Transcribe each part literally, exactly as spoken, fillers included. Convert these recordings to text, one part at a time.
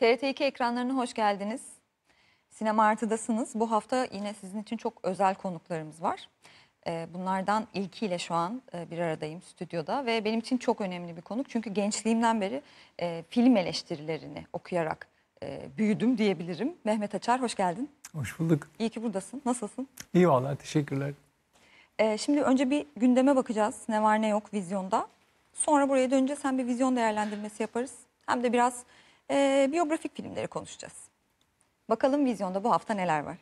T R T iki ekranlarına hoş geldiniz. Sinema Artı'dasınız. Bu hafta yine sizin için çok özel konuklarımız var. Bunlardan ilkiyle şu an bir aradayım stüdyoda ve benim için çok önemli bir konuk. Çünkü gençliğimden beri film eleştirilerini okuyarak büyüdüm diyebilirim. Mehmet Açar, hoş geldin. Hoş bulduk. İyi ki buradasın. Nasılsın? İyi vallahi, teşekkürler. Şimdi önce bir gündeme bakacağız. Ne var ne yok vizyonda. Sonra buraya dönünce hem bir vizyon değerlendirmesi yaparız. Hem de biraz e, biyografik filmleri konuşacağız. Bakalım vizyonda bu hafta neler var?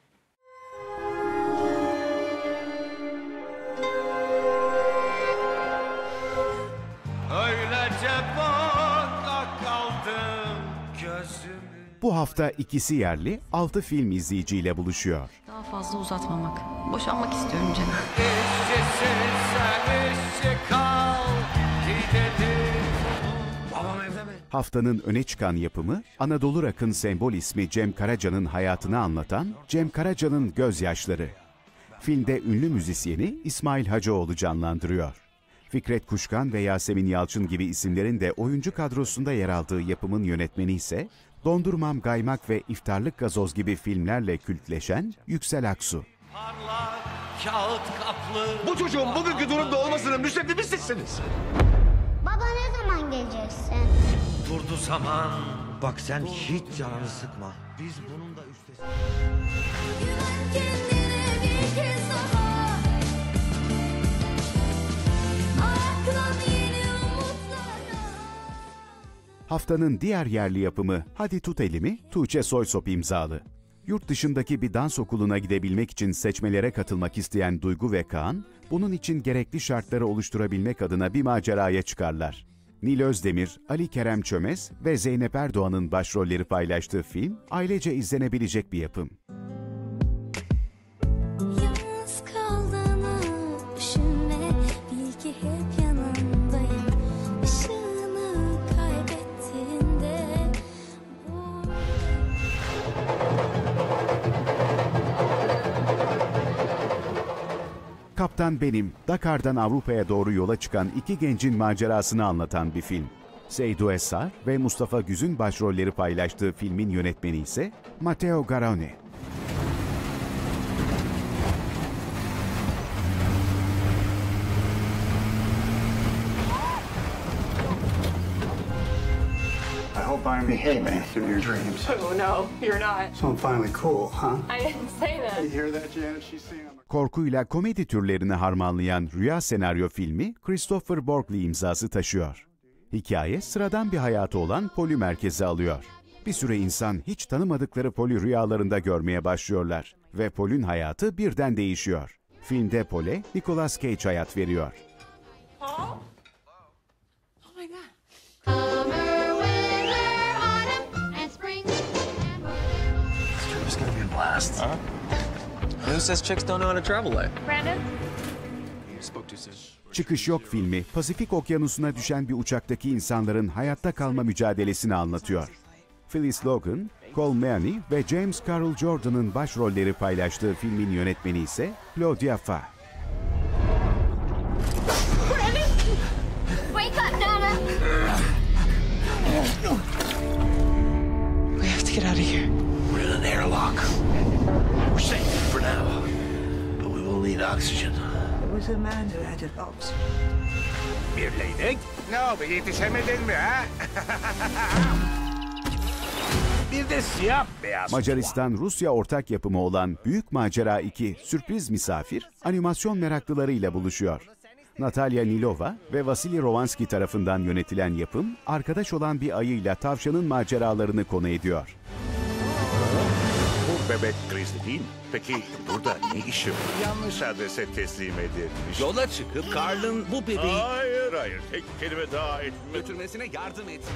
Öylece baka kaldım gözümü. Bu hafta ikisi yerli, altı film izleyiciyle buluşuyor. Daha fazla uzatmamak. Boşanmak istiyorum canım. İşçisin sen işçi kal gidelim. Babam evde mi? Haftanın öne çıkan yapımı, Anadolu Rock'ın sembol ismi Cem Karaca'nın hayatını anlatan Cem Karaca'nın Gözyaşları. Filmde ünlü müzisyeni İsmail Hacıoğlu canlandırıyor. Fikret Kuşkan ve Yasemin Yalçın gibi isimlerin de oyuncu kadrosunda yer aldığı yapımın yönetmeni ise Dondurmam Gaymak ve İftarlık Gazoz gibi filmlerle kültleşen Yüksel Aksu. Parlak kağıt kaplı. Bu çocuğun bugünkü durumda olmasının müsebbibi sizsiniz. Baba ne zaman geleceksin? Durdu zaman. Bak sen hiç canını sıkma. Biz bunun da üstesinden. Güven kendine bir kez daha. Ayaklan yeni umutlara. Haftanın diğer yerli yapımı Hadi Tut Elimi, Tuğçe Soysop imzalı. Yurt dışındaki bir dans okuluna gidebilmek için seçmelere katılmak isteyen Duygu ve Kaan, bunun için gerekli şartları oluşturabilmek adına bir maceraya çıkarlar. Nil Özdemir, Ali Kerem Çömez ve Zeynep Erdoğan'ın başrolleri paylaştığı film, ailece izlenebilecek bir yapım. Yalnız kaldığını düşünme, bil ki hep yanındayım. Işığını kaybettiğinde bu... Kaptan Benim, Dakar'dan Avrupa'ya doğru yola çıkan iki gencin macerasını anlatan bir film. Seydu Essar ve Mustafa Güz'ün başrolleri paylaştığı filmin yönetmeni ise Matteo Garrone. I hope I'm behaving through your dreams. Oh, no, you're not. So I'm finally cool, huh? I didn't say that. You hear that, Janet? She's saying I'm a... Korkuyla komedi türlerini harmanlayan rüya senaryo filmi Christopher Borgli imzası taşıyor. Hikaye sıradan bir hayatı olan Polly merkeze alıyor. Bir süre insan hiç tanımadıkları Polly rüyalarında görmeye başlıyorlar ve Polly'nin hayatı birden değişiyor. Filmde Polly, Nicolas Cage hayat veriyor. Oh my God. Summer, winter, autumn, and spring. This trip is gonna be a blast. Huh? Who says chicks don't know how to travel like? Brandon? Spoke too soon. Çıkış Yok filmi, Pasifik Okyanusu'na düşen bir uçaktaki insanların hayatta kalma mücadelesini anlatıyor. Phyllis Logan, Cole Meany ve James Carl Jordan'ın başrolleri paylaştığı filmin yönetmeni ise Claudia Fa. Wake up, Donna! We have to get out of here. We're in an airlock. We're safe for now, but we will need oxygen. Was a man who had an ox. Birleydik. Ne oldu, yetişemedin mi ha? Bir de siyah beyaz. Macaristan-Rusya ortak yapımı olan Büyük Macera iki Sürpriz Misafir, animasyon meraklılarıyla buluşuyor. Natalya Nilova ve Vasily Rovansky tarafından yönetilen yapım, arkadaş olan bir ayıyla tavşanın maceralarını konu ediyor. Bu bebek Grizzly değil mi? Peki burada ne işi var? Yanlış adrese teslim edilmiş. Yola çıkıp Carl'ın bu bebeği Hayır hayır tek kelime daha etme. götürmesine yardım etsin.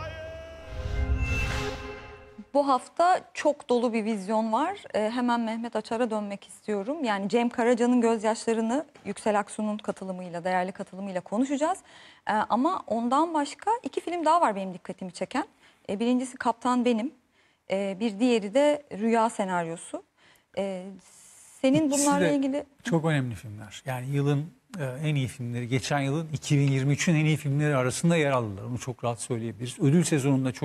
Bu hafta çok dolu bir vizyon var. Ee, hemen Mehmet Açar'a dönmek istiyorum. Yani Cem Karaca'nın Gözyaşlarını Yüksel Aksu'nun katılımıyla, değerli katılımıyla konuşacağız. Ee, ama ondan başka iki film daha var benim dikkatimi çeken. Ee, birincisi Kaptan Benim, ee, bir diğeri de Rüya Senaryosu. Ee, senin İkisi bunlarla de ilgili... çok önemli filmler. Yani yılın e, en iyi filmleri, geçen yılın iki bin yirmi üçün en iyi filmleri arasında yer aldılar. Onu çok rahat söyleyebiliriz. Ödül sezonunda çok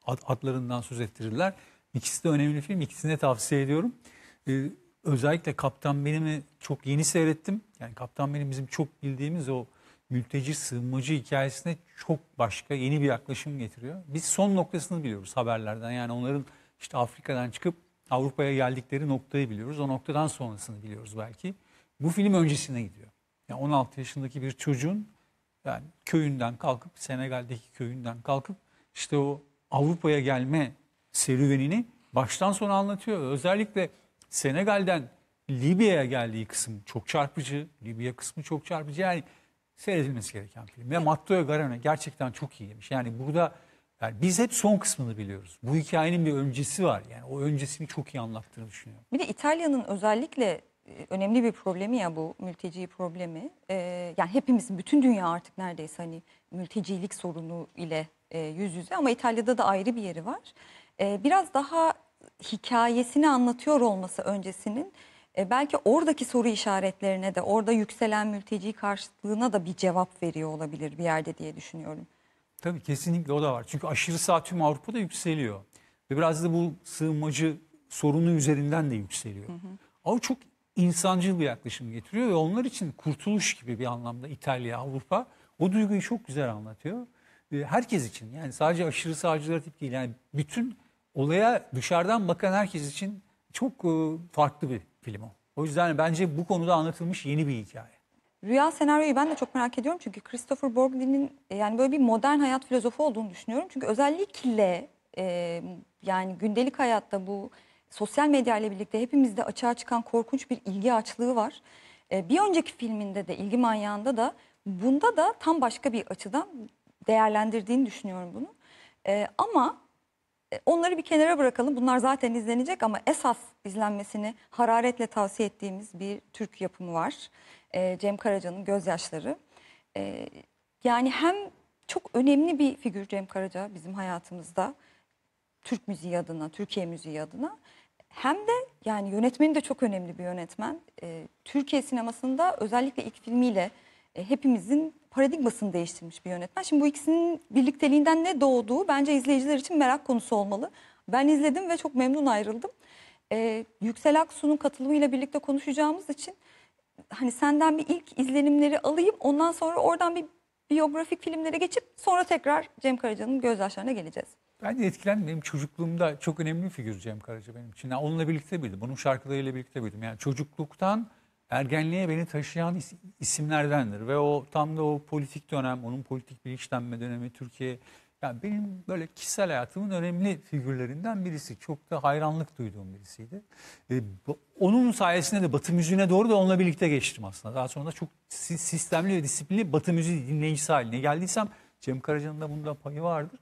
ad- adlarından söz ettirirler. İkisi de önemli film. İkisini de tavsiye ediyorum. Ee, özellikle Kaptan Benim'i çok yeni seyrettim. Yani Kaptan Benim bizim çok bildiğimiz o mülteci, sığınmacı hikayesine çok başka, yeni bir yaklaşım getiriyor. Biz son noktasını biliyoruz haberlerden. Yani onların işte Afrika'dan çıkıp Avrupa'ya geldikleri noktayı biliyoruz. O noktadan sonrasını biliyoruz belki. Bu film öncesine gidiyor. Yani on altı yaşındaki bir çocuğun yani köyünden kalkıp, Senegal'deki köyünden kalkıp işte o Avrupa'ya gelme serüvenini baştan sona anlatıyor. Özellikle Senegal'den Libya'ya geldiği kısım çok çarpıcı. Libya kısmı çok çarpıcı. Yani seyredilmesi gereken film. Ve Matteo Garrone gerçekten çok iyiymiş. Yani burada yani biz hep son kısmını biliyoruz. Bu hikayenin bir öncesi var. Yani o öncesini çok iyi anlattığını düşünüyorum. Bir de İtalya'nın özellikle e, önemli bir problemi ya bu mülteci problemi. Ee, yani hepimizin, bütün dünya artık neredeyse hani mültecilik sorunu ile e, yüz yüze, ama İtalya'da da ayrı bir yeri var. Ee, biraz daha hikayesini anlatıyor olması öncesinin e, belki oradaki soru işaretlerine de, orada yükselen mülteci karşıtlığına da bir cevap veriyor olabilir bir yerde diye düşünüyorum. Tabii kesinlikle o da var. Çünkü aşırı sağ tüm Avrupa'da yükseliyor. Ve biraz da bu sığınmacı sorunu üzerinden de yükseliyor. Hı hı. O çok insancıl bir yaklaşım getiriyor ve onlar için kurtuluş gibi bir anlamda İtalya, Avrupa o duyguyu çok güzel anlatıyor. Herkes için, yani sadece aşırı sağcılar tip değil, yani bütün olaya dışarıdan bakan herkes için çok farklı bir film o. O yüzden bence bu konuda anlatılmış yeni bir hikaye. Rüya senaryoyu ben de çok merak ediyorum çünkü Christopher Borglin'in yani böyle bir modern hayat filozofu olduğunu düşünüyorum. Çünkü özellikle e, yani gündelik hayatta bu sosyal medya ile birlikte hepimizde açığa çıkan korkunç bir ilgi açlığı var. E, bir önceki filminde de, İlgi Manyağı'nda da, bunda da tam başka bir açıdan değerlendirdiğini düşünüyorum bunu. E, ama onları bir kenara bırakalım. Bunlar zaten izlenecek ama esas izlenmesini hararetle tavsiye ettiğimiz bir Türk yapımı var. Ee, Cem Karaca'nın Gözyaşları. Ee, yani hem çok önemli bir figür Cem Karaca bizim hayatımızda. Türk müziği adına, Türkiye müziği adına. Hem de yani yönetmeni de çok önemli bir yönetmen. Ee, Türkiye sinemasında özellikle ilk filmiyle e, hepimizin paradigmasını değiştirmiş bir yönetmen. Şimdi bu ikisinin birlikteliğinden ne doğduğu bence izleyiciler için merak konusu olmalı. Ben izledim ve çok memnun ayrıldım. Ee, Yüksel Aksu'nun katılımıyla birlikte konuşacağımız için hani senden bir ilk izlenimleri alayım. Ondan sonra oradan bir biyografik filmlere geçip sonra tekrar Cem Karaca'nın Gözyaşları'na geleceğiz. Ben de etkilendim. Benim çocukluğumda çok önemli bir figür Cem Karaca benim için. Yani onunla birlikte bildim. Onun şarkılarıyla birlikte bildim. Yani çocukluktan ergenliğe beni taşıyan is- isimlerdendir. Ve o tam da o politik dönem, onun politik bilinçlenme dönemi Türkiye. Yani benim böyle kişisel hayatımın önemli figürlerinden birisi. Çok da hayranlık duyduğum birisiydi. E, bu, onun sayesinde de Batı müziğine doğru da onunla birlikte geçtim aslında. Daha sonra da çok si- sistemli ve disiplinli Batı müziği dinleyicisi haline geldiysem Cem Karaca'nın da bunda payı vardır.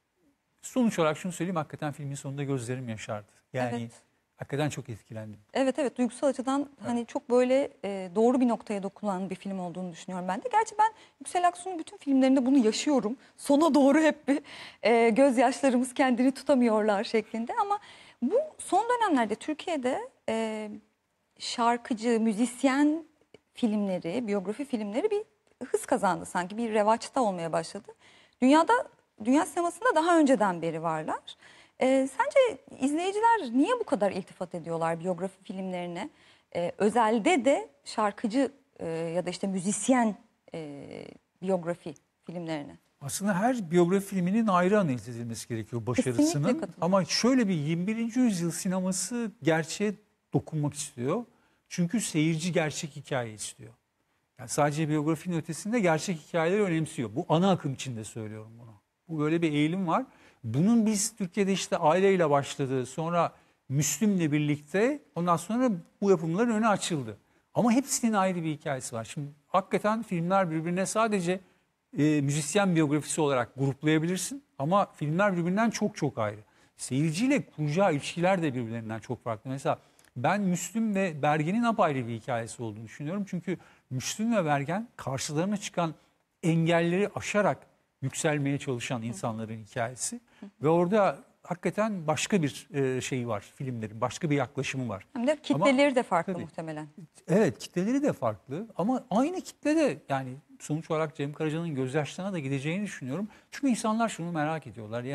Sonuç olarak şunu söyleyeyim, hakikaten filmin sonunda gözlerim yaşardı. Yani Evet. hakikaten çok etkilendim. Evet evet, duygusal açıdan evet. Hani çok böyle e, doğru bir noktaya dokunan bir film olduğunu düşünüyorum ben de. Gerçi ben Yüksel Aksu'nun bütün filmlerinde bunu yaşıyorum. Sona doğru hep bir e, gözyaşlarımız kendini tutamıyorlar şeklinde. Ama bu son dönemlerde Türkiye'de e, şarkıcı, müzisyen filmleri, biyografi filmleri bir hız kazandı sanki. Bir revaçta olmaya başladı. Dünyada, dünya sinemasında daha önceden beri varlar. Ee, sence izleyiciler niye bu kadar iltifat ediyorlar biyografi filmlerine? Ee, özelde de şarkıcı e, ya da işte müzisyen e, biyografi filmlerine. Aslında her biyografi filminin ayrı analiz edilmesi gerekiyor başarısının. Ama şöyle bir yirmi birinci yüzyıl sineması gerçeğe dokunmak istiyor. Çünkü seyirci gerçek hikaye istiyor. Yani sadece biyografinin ötesinde gerçek hikayeleri önemsiyor. Bu ana akım içinde söylüyorum bunu. Bu böyle bir eğilim var. Bunun biz Türkiye'de işte aileyle başladı. Sonra Müslüm'le birlikte ondan sonra bu yapımların önü açıldı. Ama hepsinin ayrı bir hikayesi var. Şimdi hakikaten filmler birbirine sadece e, müzisyen biyografisi olarak gruplayabilirsin. Ama filmler birbirinden çok çok ayrı. Seyirciyle kuracağı ilişkiler de birbirlerinden çok farklı. Mesela ben Müslüm ve Bergen'in apayrı bir hikayesi olduğunu düşünüyorum. Çünkü Müslüm ve Bergen karşılarına çıkan engelleri aşarak yükselmeye çalışan insanların hikayesi. Ve orada hakikaten başka bir e, şeyi var filmlerin, başka bir yaklaşımı var. Hem de kitleleri ama, de farklı tabii, muhtemelen. Evet, kitleleri de farklı ama aynı kitle de yani sonuç olarak Cem Karaca'nın Gözyaşları'na da gideceğini düşünüyorum. Çünkü insanlar şunu merak ediyorlar. Yani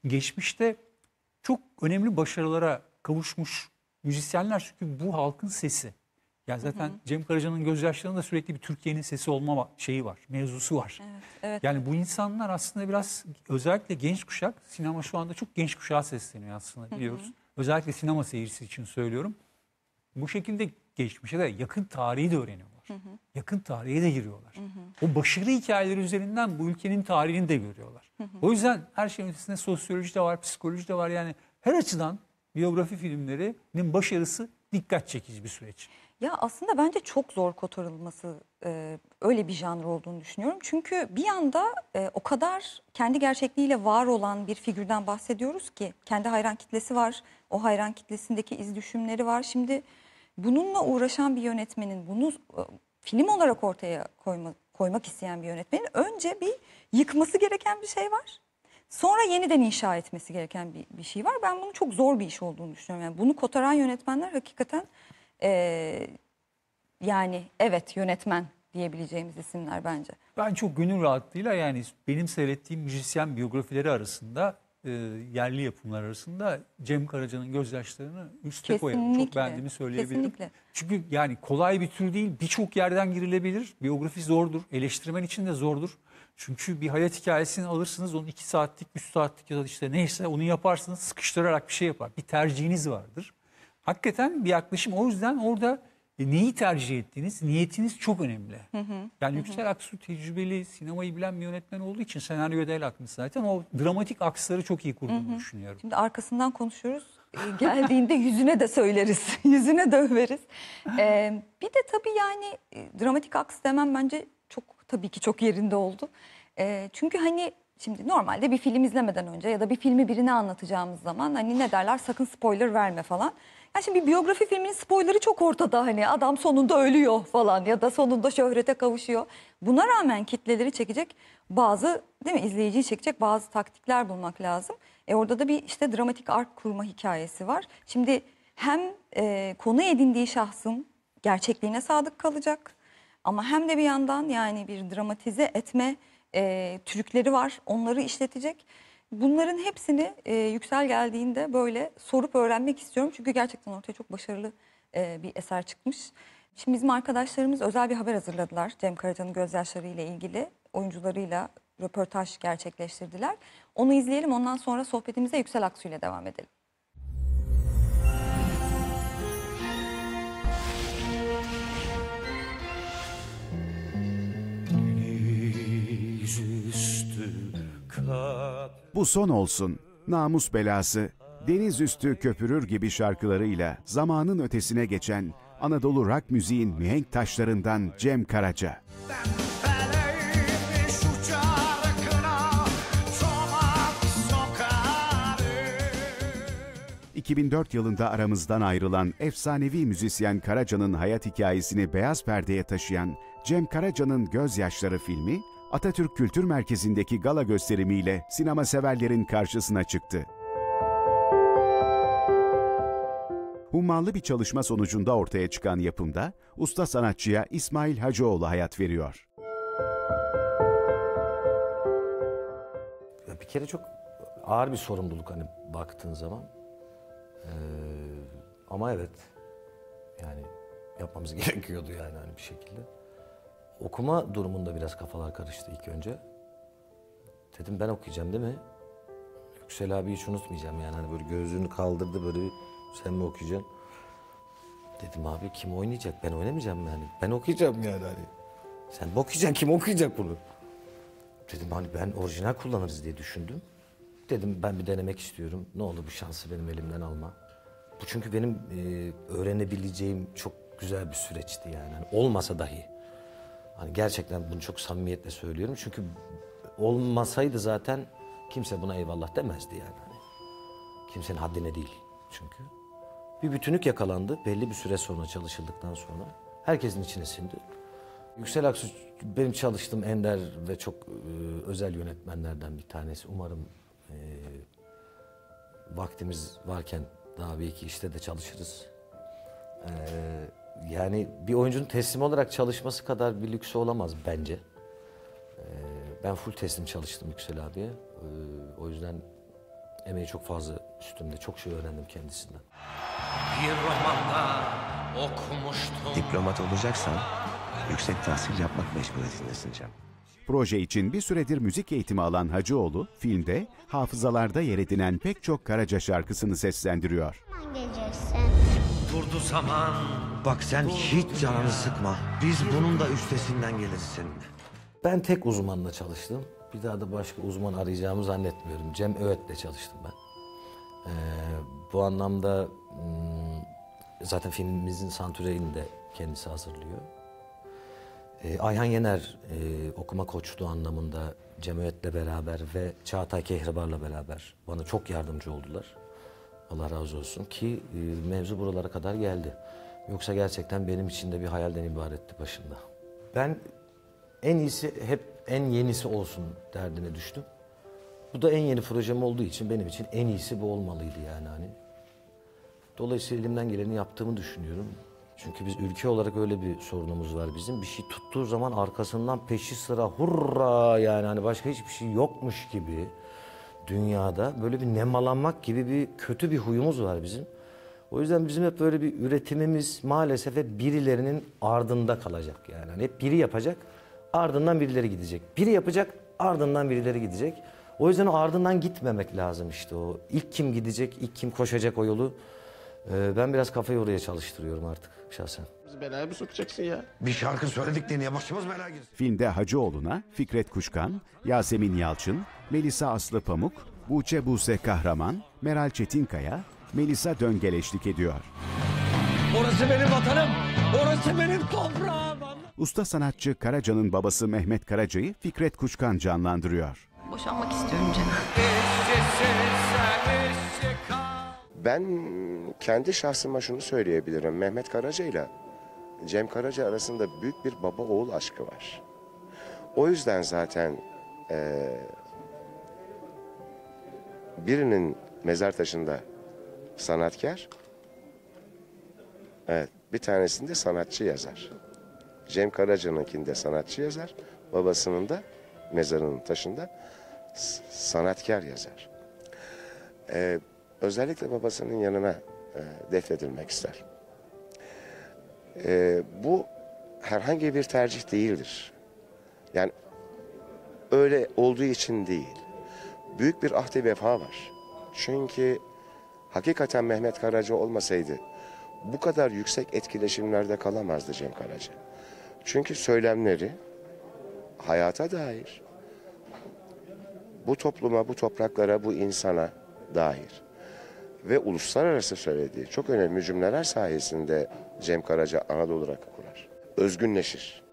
geçmişte çok önemli başarılara kavuşmuş müzisyenler, çünkü bu halkın sesi. Yani zaten hı hı. Cem Karaca'nın gözyaşlarında sürekli bir Türkiye'nin sesi olma şeyi var, mevzusu var. Evet, evet. Yani bu insanlar aslında biraz, özellikle genç kuşak, sinema şu anda çok genç kuşağa sesleniyor aslında, biliyoruz. Hı hı. Özellikle sinema seyircisi için söylüyorum. Bu şekilde geçmişe de yakın tarihi de öğreniyorlar. Hı hı. Yakın tarihe de giriyorlar. Hı hı. O başarı hikayeleri üzerinden bu ülkenin tarihini de görüyorlar. Hı hı. O yüzden her şeyin ötesinde sosyoloji de var, psikoloji de var. Yani her açıdan biyografi filmlerinin başarısı dikkat çekici bir süreç. Ya aslında bence çok zor kotarılması, e, öyle bir janr olduğunu düşünüyorum. Çünkü bir yanda e, o kadar kendi gerçekliğiyle var olan bir figürden bahsediyoruz ki, kendi hayran kitlesi var. O hayran kitlesindeki iz düşümleri var. Şimdi bununla uğraşan bir yönetmenin, bunu e, film olarak ortaya koyma, koymak isteyen bir yönetmenin önce bir yıkması gereken bir şey var. Sonra yeniden inşa etmesi gereken bir, bir şey var. Ben bunun çok zor bir iş olduğunu düşünüyorum. Yani bunu kotaran yönetmenler hakikaten... Ee, yani evet, yönetmen diyebileceğimiz isimler bence. Ben çok gönül rahatlığıyla, yani benim seyrettiğim müzisyen biyografileri arasında, e, yerli yapımlar arasında Cem Karaca'nın gözyaşlarını üste koyarım. Çok beğendiğimi söyleyebilirim. Kesinlikle. Çünkü yani kolay bir tür değil. Birçok yerden girilebilir. Biyografi zordur. Eleştirmen için de zordur. Çünkü bir hayat hikayesini alırsınız, onun iki saatlik, üç saatlik ya da işte neyse onu yaparsınız, sıkıştırarak bir şey yapar. Bir tercihiniz vardır. Hakikaten bir yaklaşım. O yüzden orada e, neyi tercih ettiğiniz, niyetiniz çok önemli. Hı hı. Yani hı hı. Yüksel Aksu tecrübeli, sinemayı bilen bir yönetmen olduğu için, senaryoda el atmış zaten, o dramatik aksları çok iyi kurduğunu hı hı. düşünüyorum. Şimdi arkasından konuşuyoruz. Ee, geldiğinde yüzüne de söyleriz, yüzüne de överiz. Ee, bir de tabii yani e, dramatik aks demem bence çok, tabii ki çok yerinde oldu. E, çünkü hani şimdi normalde bir film izlemeden önce ya da bir filmi birine anlatacağımız zaman hani ne derler, sakın spoiler verme falan. Yani şimdi bir biyografi filminin spoilerı çok ortada, hani adam sonunda ölüyor falan ya da sonunda şöhrete kavuşuyor. Buna rağmen kitleleri çekecek bazı, değil mi, izleyiciyi çekecek bazı taktikler bulmak lazım. E orada da bir işte dramatik ark kurma hikayesi var. Şimdi hem e, konu edindiği şahsın gerçekliğine sadık kalacak ama hem de bir yandan yani bir dramatize etme e, trükleri var, onları işletecek. Bunların hepsini e, Yüksel geldiğinde böyle sorup öğrenmek istiyorum. Çünkü gerçekten ortaya çok başarılı e, bir eser çıkmış. Şimdi bizim arkadaşlarımız özel bir haber hazırladılar. Cem Karaca'nın gözyaşları ile ilgili oyuncularıyla röportaj gerçekleştirdiler. Onu izleyelim, ondan sonra sohbetimize Yüksel Aksu ile devam edelim. Bu son olsun, namus belası, deniz üstü köpürür gibi şarkılarıyla zamanın ötesine geçen Anadolu rock müziğin mihenk taşlarından Cem Karaca. iki bin dört yılında aramızdan ayrılan efsanevi müzisyen Karaca'nın hayat hikayesini beyaz perdeye taşıyan Cem Karaca'nın Gözyaşları filmi, Atatürk Kültür Merkezi'ndeki gala gösterimiyle sinema severlerin karşısına çıktı. Hummalı bir çalışma sonucunda ortaya çıkan yapımda usta sanatçıya İsmail Hacıoğlu hayat veriyor. Bir kere çok ağır bir sorumluluk hani baktığın zaman. Ee, ama evet, yani yapmamız gerekiyordu yani hani bir şekilde. Okuma durumunda biraz kafalar karıştı ilk önce. Dedim ben okuyacağım değil mi? Yüksel abi hiç unutmayacağım yani, hani böyle gözünü kaldırdı böyle, sen mi okuyacaksın? Dedim abi kim oynayacak, ben oynamayacağım yani. Ben okuyacağım yani hani. Sen okuyacaksın, kim okuyacak bunu? Dedim hani ben orijinal kullanırız diye düşündüm. Dedim ben bir denemek istiyorum. Ne olur bu şansı benim elimden alma. Bu çünkü benim e, öğrenebileceğim çok güzel bir süreçti yani. Hani olmasa dahi. Hani gerçekten bunu çok samimiyetle söylüyorum. Çünkü olmasaydı zaten kimse buna eyvallah demezdi yani. Hani kimsenin haddine değil çünkü. Bir bütünlük yakalandı belli bir süre sonra, çalışıldıktan sonra. Herkesin içine sindi. Yüksel Aksu benim çalıştığım ender ve çok e, özel yönetmenlerden bir tanesi. Umarım e, vaktimiz varken daha bir iki işte de çalışırız. E, yani bir oyuncunun teslim olarak çalışması kadar bir lüksü olamaz bence. E, ben full teslim çalıştım Yüksel abiye. E, o yüzden Emeği çok fazla üstümde. Çok şey öğrendim kendisinden. Bir romanda okumuştum. Diplomat olacaksan yüksek tahsil yapmak mecburiyetindesin Cem. Proje için bir süredir müzik eğitimi alan Hacıoğlu, filmde hafızalarda yer edinen pek çok Karaca şarkısını seslendiriyor. Durdu zaman. Bak sen hiç canını sıkma. Biz bunun da üstesinden geliriz seninle. Ben tek uzmanla çalıştım. Bir daha da başka uzman arayacağımı zannetmiyorum. Cem Öğüt'le çalıştım ben. Ee, bu anlamda hmm, zaten filmimizin soundtrack'ini de kendisi hazırlıyor. Ee, Ayhan Yener e, okuma koçluğu anlamında Cem Öğüt'le beraber ve Çağatay Kehribar'la beraber bana çok yardımcı oldular. Allah razı olsun ki e, mevzu buralara kadar geldi. Yoksa gerçekten benim için de bir hayalden ibaretti başında. Ben en iyisi hep en yenisi olsun derdine düştüm. Bu da en yeni projem olduğu için benim için en iyisi bu olmalıydı yani hani. Dolayısıyla elimden geleni yaptığımı düşünüyorum. Çünkü biz ülke olarak öyle bir sorunumuz var bizim. Bir şey tuttuğu zaman arkasından peşi sıra hurra yani hani başka hiçbir şey yokmuş gibi dünyada böyle bir nemalanmak gibi bir kötü bir huyumuz var bizim. O yüzden bizim hep böyle bir üretimimiz maalesef hep birilerinin ardında kalacak yani. Hani hep biri yapacak, ardından birileri gidecek. Biri yapacak, ardından birileri gidecek. O yüzden o ardından gitmemek lazım işte o. İlk kim gidecek, ilk kim koşacak o yolu. Ee, ben biraz kafayı oraya çalıştırıyorum artık şahsen. Bizi belaya mı sokacaksın ya? Bir şarkı söyledik diye niye başımız belaya girsin? Filmde Hacıoğlu'na Fikret Kuşkan, Yasemin Yalçın, Melisa Aslı Pamuk, Buğçe Buse Kahraman, Meral Çetinkaya, Melisa Döngel eşlik ediyor. Orası benim vatanım. Orası benim toprağım. Usta sanatçı Karaca'nın babası Mehmet Karaca'yı Fikret Kuşkan canlandırıyor. Boşanmak istiyorum Cem. Ben kendi şahsıma şunu söyleyebilirim. Mehmet Karaca ile Cem Karaca arasında büyük bir baba oğul aşkı var. O yüzden zaten e, birinin mezar taşında sanatkar, evet, bir tanesinde sanatçı yazar. Cem Karaca'nınkinde sanatçı yazar, babasının da mezarının taşında sanatkar yazar. Ee, özellikle babasının yanına e, defnedilmek ister. Ee, bu herhangi bir tercih değildir. Yani öyle olduğu için değil. Büyük bir ahde vefa var. Çünkü hakikaten Mehmet Karaca olmasaydı bu kadar yüksek etkileşimlerde kalamazdı Cem Karaca. Çünkü söylemleri hayata dair, bu topluma, bu topraklara, bu insana dair ve uluslararası söylediği çok önemli cümleler sayesinde Cem Karaca Anadolu Rock'ı kurar. Özgünleşir.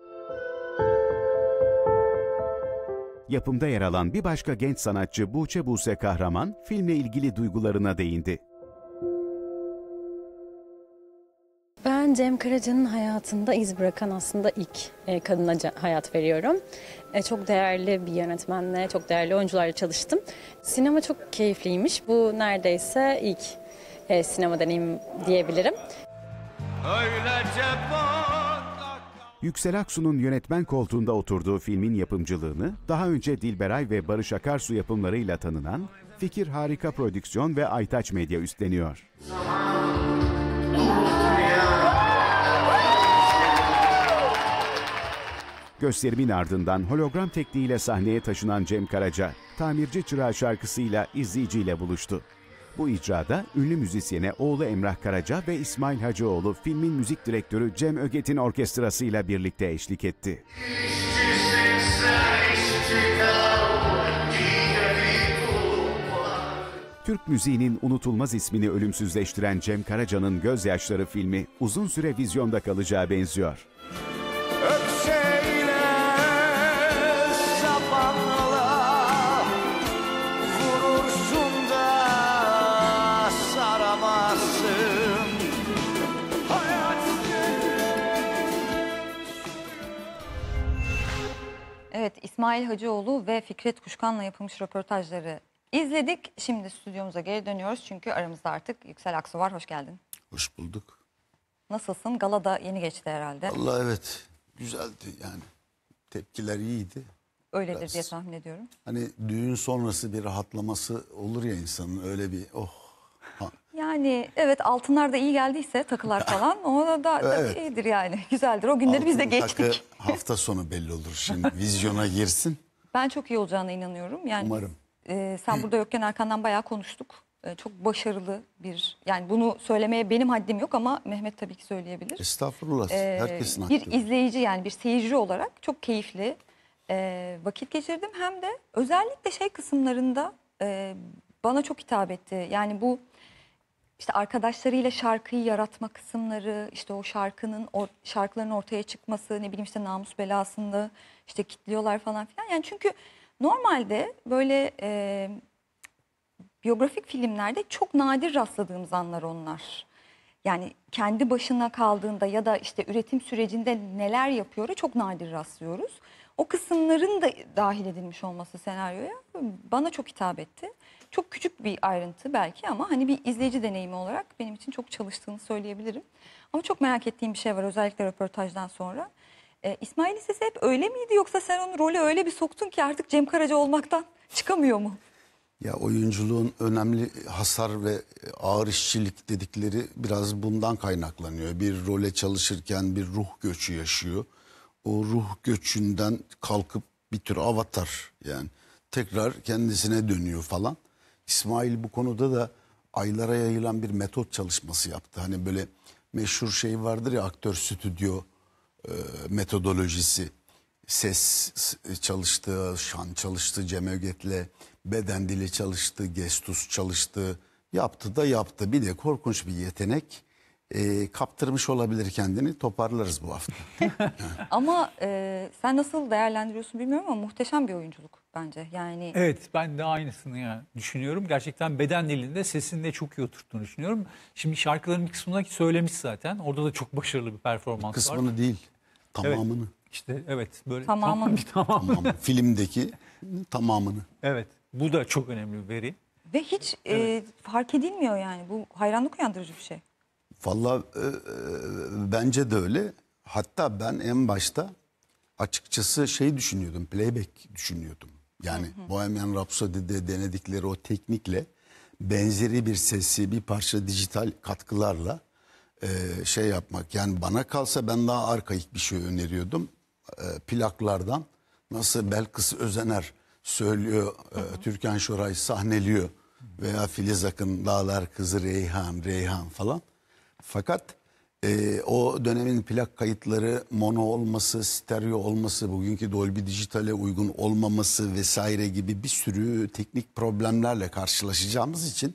Yapımda yer alan bir başka genç sanatçı Buğçe Buse Kahraman, filmle ilgili duygularına değindi. Ben Cem Karaca'nın hayatında iz bırakan aslında ilk e, kadına hayat veriyorum. E, çok değerli bir yönetmenle, çok değerli oyuncularla çalıştım. Sinema çok keyifliymiş. Bu neredeyse ilk e, sinema deneyim diyebilirim. Yüksel Aksu'nun yönetmen koltuğunda oturduğu filmin yapımcılığını daha önce Dilberay ve Barış Akarsu yapımlarıyla tanınan Fikir Harika Prodüksiyon ve Aytaç Medya üstleniyor. Gösterimin ardından hologram tekniğiyle sahneye taşınan Cem Karaca, Tamirci Çırağı şarkısıyla izleyiciyle buluştu. Bu icrada ünlü müzisyene oğlu Emrah Karaca ve İsmail Hacıoğlu filmin müzik direktörü Cem Öget'in orkestrasıyla birlikte eşlik etti. Türk müziğinin unutulmaz ismini ölümsüzleştiren Cem Karaca'nın Gözyaşları filmi uzun süre vizyonda kalacağı benziyor. Evet, İsmail Hacıoğlu ve Fikret Kuşkan'la yapılmış röportajları izledik. Şimdi stüdyomuza geri dönüyoruz çünkü aramızda artık Yüksel Aksu var. Hoş geldin. Hoş bulduk. Nasılsın? Gala da yeni geçti herhalde. Vallahi evet, güzeldi yani. Tepkiler iyiydi. öyledir Biraz. diye tahmin ediyorum. Hani düğün sonrası bir rahatlaması olur ya insanın, öyle bir oh. Ha. Yani evet, altınlar da iyi geldiyse, takılar falan, o da, da tabii Evet. iyidir yani. Güzeldir. O günleri biz de Altın takı geçtik. hafta sonu belli olur şimdi. Vizyona girsin. Ben çok iyi olacağına inanıyorum. Yani Umarım. e, sen burada yokken Erkan'dan bayağı konuştuk. E, çok başarılı bir, yani bunu söylemeye benim haddim yok ama Mehmet tabii ki söyleyebilir. Estağfurullah. E, Herkesin hakkı. Bir izleyici, yani bir seyirci olarak çok keyifli e, vakit geçirdim. Hem de özellikle şey kısımlarında e, bana çok hitap etti. Yani bu işte arkadaşlarıyla şarkıyı yaratma kısımları, işte o şarkının or, şarkıların ortaya çıkması, ne bileyim işte namus belasında işte kitliyorlar falan filan. Yani çünkü normalde böyle e, biyografik filmlerde çok nadir rastladığımız anlar onlar. Yani kendi başına kaldığında ya da işte üretim sürecinde neler yapıyor çok nadir rastlıyoruz. O kısımların da dahil edilmiş olması senaryoya bana çok hitap etti. Çok küçük bir ayrıntı belki ama hani bir izleyici deneyimi olarak benim için çok çalıştığını söyleyebilirim. Ama çok merak ettiğim bir şey var, özellikle röportajdan sonra. Ee, İsmail'in sesi hep öyle miydi, yoksa sen onu role öyle bir soktun ki artık Cem Karaca olmaktan çıkamıyor mu? Ya oyunculuğun önemli hasar ve ağır işçilik dedikleri biraz bundan kaynaklanıyor. Bir role çalışırken bir ruh göçü yaşıyor. O ruh göçünden kalkıp bir tür avatar, yani tekrar kendisine dönüyor falan. İsmail bu konuda da aylara yayılan bir metot çalışması yaptı. Hani böyle meşhur şey vardır ya, aktör stüdyo e, metodolojisi. Ses çalıştı, şan çalıştı, Cem Öget'le beden dili çalıştı, gestus çalıştı. Yaptı da yaptı. Bir de korkunç bir yetenek. E, kaptırmış olabilir kendini, toparlarız bu hafta. Ama e, sen nasıl değerlendiriyorsun bilmiyorum ama muhteşem bir oyunculuk bence. Yani Evet, ben de aynısını ya düşünüyorum. Gerçekten beden dilinde, sesini de çok iyi oturttuğunu düşünüyorum. Şimdi şarkıların bir kısmını söylemiş zaten. Orada da çok başarılı bir performans var. Kısmını değil, tamamını. Evet, işte evet böyle Tamamını. tam, tamam. Tamam, filmdeki tamamını. Evet, bu da çok önemli bir veri. ve hiç Evet. e, fark edilmiyor yani. Bu hayranlık uyandırıcı bir şey. Vallahi e, e, bence de öyle. Hatta ben en başta açıkçası şey düşünüyordum, playback düşünüyordum. Yani hı hı. Bohemian Rhapsody'de denedikleri o teknikle benzeri bir sesi, bir parça dijital katkılarla e, şey yapmak. Yani bana kalsa ben daha arkaik bir şey öneriyordum. E, plaklardan nasıl Belkıs Özener söylüyor, hı hı. E, Türkan Şoray sahneliyor veya Filiz Akın Dağlar Kızı Reyhan, Reyhan falan. Fakat e, o dönemin plak kayıtları mono olması, stereo olması, bugünkü Dolby Dijital'e uygun olmaması vesaire gibi bir sürü teknik problemlerle karşılaşacağımız için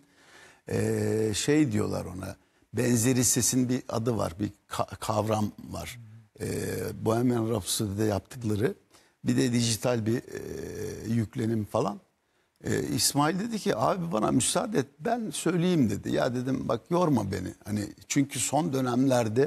e, şey diyorlar ona, benzeri sesin bir adı var, bir ka- kavram var. E, Bohemian Rhapsody'de yaptıkları, bir de dijital bir e, yüklenim falan. Ee, İsmail dedi ki abi bana müsaade et, ben söyleyeyim dedi. Ya dedim bak yorma beni. Hani çünkü son dönemlerde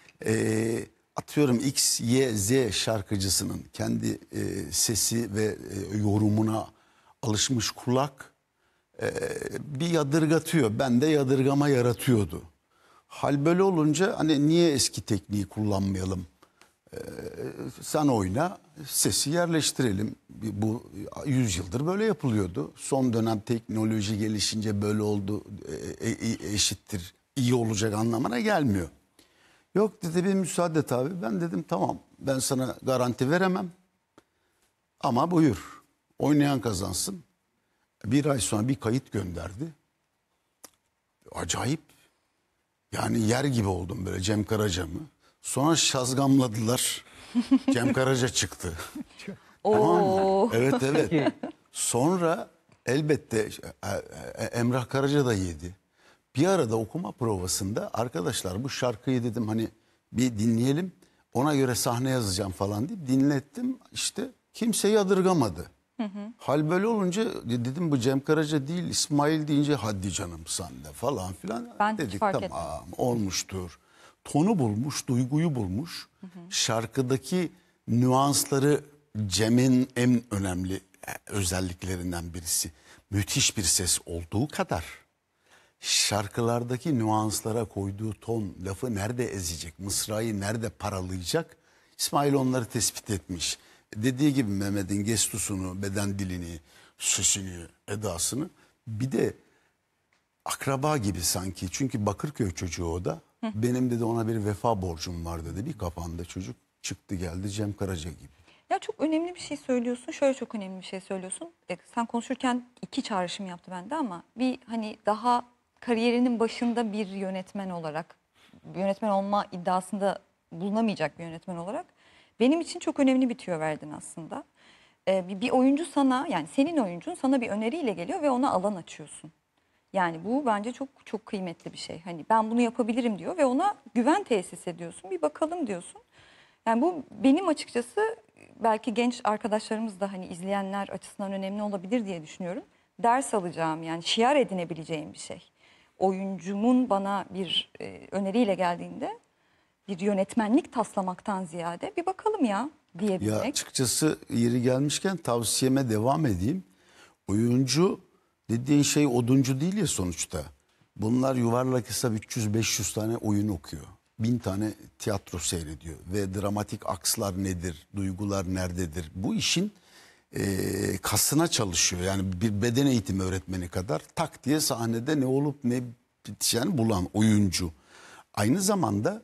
e, atıyorum X, Y, Z şarkıcısının kendi e, sesi ve e, yorumuna alışmış kulak e, bir yadırgatıyor. Bende yadırgama yaratıyordu. Hal böyle olunca hani niye eski tekniği kullanmayalım? Ee, sen oyna, sesi yerleştirelim. Bu yüz yıldır böyle yapılıyordu. Son dönem teknoloji gelişince böyle oldu, e, e, eşittir, iyi olacak anlamına gelmiyor. Yok dedi, bir müsaade et abi. Ben dedim tamam, ben sana garanti veremem. Ama buyur, oynayan kazansın. Bir ay sonra bir kayıt gönderdi. Acayip. Yani yer gibi oldum böyle, Cem Karaca mı? Sonra şazgamladılar. Cem Karaca çıktı. Tamam mı? Evet evet. Sonra elbette Emrah Karaca da yedi. Bir arada okuma provasında arkadaşlar bu şarkıyı dedim hani bir dinleyelim. Ona göre sahne yazacağım falan deyip dinlettim. İşte kimse yadırgamadı. Hı hı. Hal böyle olunca dedim bu Cem Karaca değil, İsmail deyince hadi canım sen de falan filan. Ben dedik fark tamam ettim. Olmuştur. Tonu bulmuş, duyguyu bulmuş. Hı hı. Şarkıdaki nüansları Cem'in en önemli özelliklerinden birisi. Müthiş bir ses olduğu kadar şarkılardaki nüanslara koyduğu ton, lafı nerede ezecek, mısrayı nerede paralayacak, İsmail onları tespit etmiş. dediği gibi Mehmet'in gestusunu, beden dilini, sesini, edasını, bir de akraba gibi sanki. Çünkü Bakırköy çocuğu o da. Hı. Benim dedi ona bir vefa borcum var dedi. Bir kafanda çocuk çıktı geldi Cem Karaca gibi. Ya çok önemli bir şey söylüyorsun. Şöyle çok önemli bir şey söylüyorsun. E, sen konuşurken iki çağrışım yaptı bende ama bir hani daha kariyerinin başında bir yönetmen olarak, yönetmen olma iddiasında bulunamayacak bir yönetmen olarak benim için çok önemli bir tüyo verdin aslında. E, bir, bir oyuncu sana, yani senin oyuncun sana bir öneriyle geliyor ve ona alan açıyorsun. Yani bu bence çok çok kıymetli bir şey. Hani ben bunu yapabilirim diyor ve ona güven tesis ediyorsun. Bir bakalım diyorsun. Yani bu benim açıkçası belki genç arkadaşlarımız da hani izleyenler açısından önemli olabilir diye düşünüyorum. Ders alacağım, yani şiar edinebileceğim bir şey. Oyuncumun bana bir e, öneriyle geldiğinde bir yönetmenlik taslamaktan ziyade bir bakalım ya diyebilmek. Ya açıkçası yeri gelmişken tavsiyeme devam edeyim. Oyuncu dediğin şey oduncu değil ya sonuçta. Bunlar yuvarlak hesap üç yüz beş yüz tane oyun okuyor. Bin tane tiyatro seyrediyor. Ve dramatik akslar nedir, duygular nerededir? Bu işin e, kasına çalışıyor. Yani bir beden eğitimi öğretmeni kadar tak diye sahnede ne olup ne biteceğini bulan oyuncu. Aynı zamanda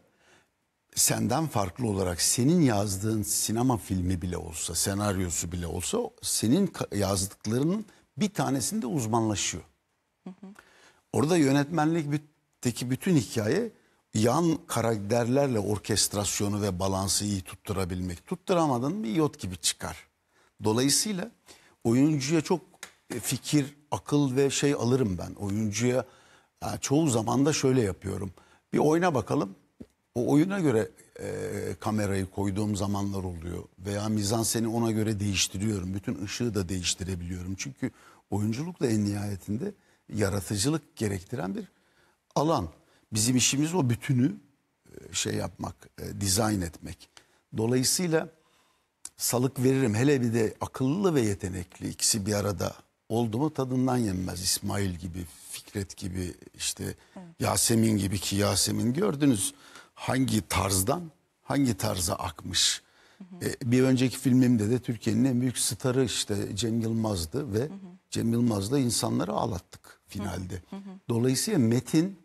senden farklı olarak senin yazdığın sinema filmi bile olsa, senaryosu bile olsa senin yazdıklarının bir tanesinde uzmanlaşıyor. Hı hı. Orada yönetmenlikteki bütün hikaye yan karakterlerle orkestrasyonu ve balansı iyi tutturabilmek. Tutturamadın mı iot gibi çıkar. Dolayısıyla oyuncuya çok fikir, akıl ve şey alırım ben. Oyuncuya yani çoğu zaman da şöyle yapıyorum. Bir oyna bakalım. O oyuna göre e, kamerayı koyduğum zamanlar oluyor. Veya mizanseni ona göre değiştiriyorum. Bütün ışığı da değiştirebiliyorum. Çünkü oyunculuk da en nihayetinde yaratıcılık gerektiren bir alan. Bizim işimiz o bütünü şey yapmak, e, dizayn etmek. Dolayısıyla salık veririm. Hele bir de akıllı ve yetenekli ikisi bir arada oldu mu tadından yenmez. İsmail gibi, Fikret gibi, işte evet. Yasemin gibi, ki Yasemin gördünüz hangi tarzdan hangi tarza akmış. Hı hı. E, bir önceki filmimde de Türkiye'nin en büyük starı işte Cem Yılmaz'dı ve hı hı. Cem Yılmaz'la insanları ağlattık finalde. Hı hı. Dolayısıyla metin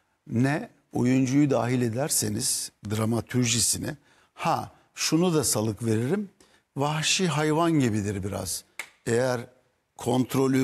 ne oyuncuyu dahil ederseniz dramatürjisine, ha şunu da salık veririm, vahşi hayvan gibidir biraz. Eğer kontrolü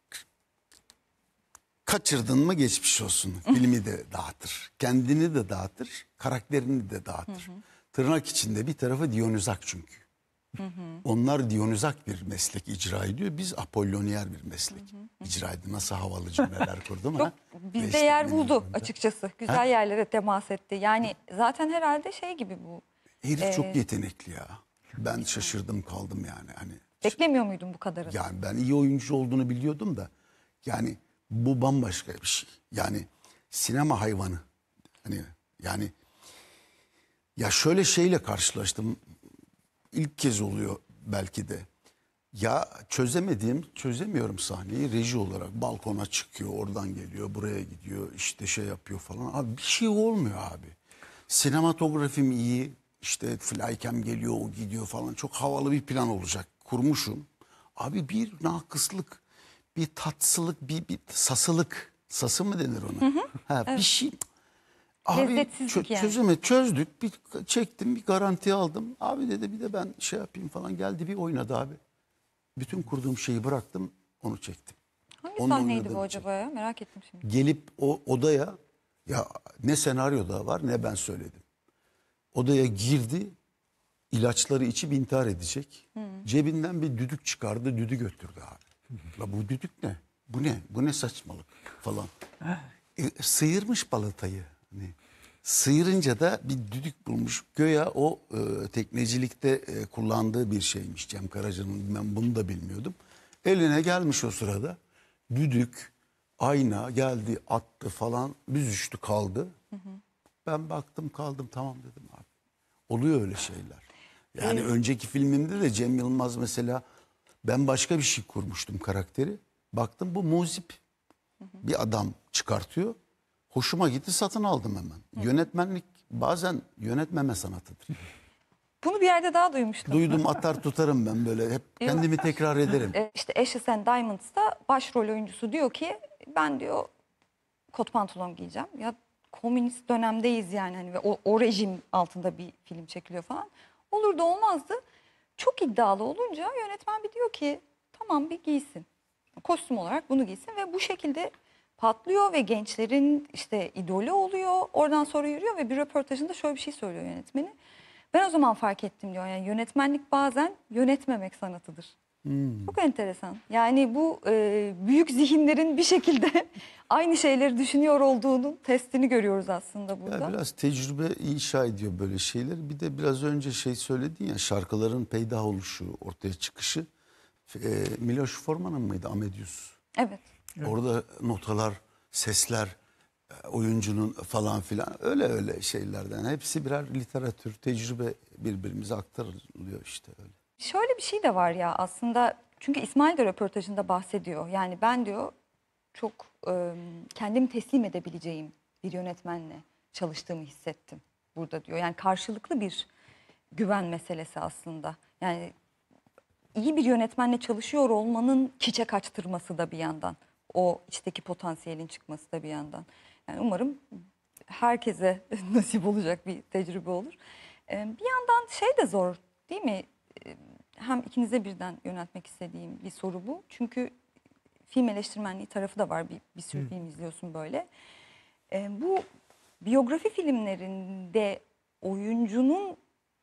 kaçırdın mı geçmiş olsun. Filmi de dağıtır. Kendini de dağıtır. Karakterini de dağıtır. Hı hı. Tırnak içinde bir tarafı Dionizak çünkü. Hı hı. Onlar Dionizak bir meslek icra ediyor. Biz Apollonier bir meslek hı hı. icra ediyor. Nasıl havalı cümleler kurdum ha? Bizde yer buldu açıkçası. Güzel ha? yerlere temas etti. Yani zaten herhalde şey gibi bu. Herif ee... çok yetenekli ya. Ben şaşırdım kaldım yani. Hani beklemiyor muydun bu kadarını? Yani ben iyi oyuncu olduğunu biliyordum da. Yani bu bambaşka bir şey. Yani sinema hayvanı. Hani yani ya şöyle şeyle karşılaştım. İlk kez oluyor belki de. Ya çözemediğim, çözemiyorum sahneyi reji olarak. Balkona çıkıyor, oradan geliyor, buraya gidiyor, işte şey yapıyor falan. Abi bir şey olmuyor abi. Sinematografim iyi, işte flycam geliyor, o gidiyor falan. Çok havalı bir plan olacak. Kurmuşum. Abi bir nakıslık, bir tatsılık, bir, bir sasılık. Sası mı denir ona? Hı hı. Ha, evet. Bir şey. Abi çö yani. çözeme çözdük, bir çektim, bir garanti aldım. Abi dedi bir de ben şey yapayım falan, geldi bir oynadı abi. Bütün kurduğum şeyi bıraktım, onu çektim. Hangi Onun sahneydi bu acaba ya? Merak ettim şimdi. Gelip o odaya, ya ne senaryoda var ne ben söyledim. Odaya girdi, ilaçları içip intihar edecek. Hı. Cebinden bir düdük çıkardı, düdü götürdü abi. La bu düdük ne? Bu ne? Bu ne saçmalık falan. E, sıyırmış balatayı. Hani sıyırınca da bir düdük bulmuş. Göya o e, teknecilikte e, kullandığı bir şeymiş Cem Karaca'nın. Ben bunu da bilmiyordum. Eline gelmiş o sırada. Düdük, ayna geldi, attı falan. Büzüştü kaldı. Hı hı. Ben baktım kaldım, tamam dedim abi. Oluyor öyle şeyler. Yani evet. Önceki filmimde de Cem Yılmaz mesela, ben başka bir şey kurmuştum karakteri. Baktım bu muzip. Hı hı. Bir adam çıkartıyor. Hoşuma gitti, satın aldım hemen. Hı. Yönetmenlik bazen yönetmeme sanatıdır. Bunu bir yerde daha duymuştum. Duydum, atar tutarım ben böyle. Hep kendimi tekrar ederim. E, işte Ashes and Diamonds'ta başrol oyuncusu diyor ki ben diyor kot pantolon giyeceğim. Ya komünist dönemdeyiz yani hani ve o, o rejim altında bir film çekiliyor falan. Olur da olmazdı. Çok iddialı olunca yönetmen bir diyor ki tamam bir giysin. Kostüm olarak bunu giysin ve bu şekilde patlıyor ve gençlerin işte idolü oluyor. Oradan sonra yürüyor ve bir röportajında şöyle bir şey söylüyor yönetmeni. Ben o zaman fark ettim diyor. Yani yönetmenlik bazen yönetmemek sanatıdır. Hmm. Çok enteresan. Yani bu e, büyük zihinlerin bir şekilde aynı şeyleri düşünüyor olduğunun testini görüyoruz aslında burada. Ya biraz tecrübe inşa ediyor böyle şeyler. Bir de biraz önce şey söyledin ya, şarkıların peydah oluşu, ortaya çıkışı. E, Miloš Forman'ın mıydı Amadeus? Evet. Orada notalar, sesler, oyuncunun falan filan öyle öyle şeylerden. Hepsi birer literatür, tecrübe birbirimize aktarılıyor işte öyle. Şöyle bir şey de var ya aslında, çünkü İsmail de röportajında bahsediyor. Yani ben diyor çok e, kendimi teslim edebileceğim bir yönetmenle çalıştığımı hissettim burada diyor. Yani karşılıklı bir güven meselesi aslında. Yani iyi bir yönetmenle çalışıyor olmanın kiçe kaçtırması da bir yandan. O içteki potansiyelin çıkması da bir yandan. Yani umarım herkese nasip olacak bir tecrübe olur. Ee, bir yandan şey de zor değil mi? Ee, hem ikinize birden yöneltmek istediğim bir soru bu. Çünkü film eleştirmenliği tarafı da var. Bir, bir sürü Hı. film izliyorsun böyle. Ee, bu biyografi filmlerinde oyuncunun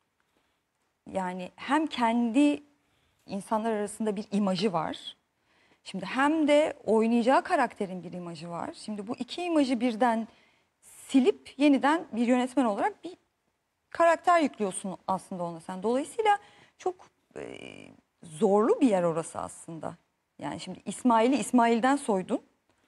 yani hem kendi insanlar arasında bir imajı var. Şimdi hem de oynayacağı karakterin bir imajı var. Şimdi bu iki imajı birden silip yeniden bir yönetmen olarak bir karakter yüklüyorsun aslında ona sen. Dolayısıyla çok e, zorlu bir yer orası aslında. Yani şimdi İsmail'i İsmail'den soydun.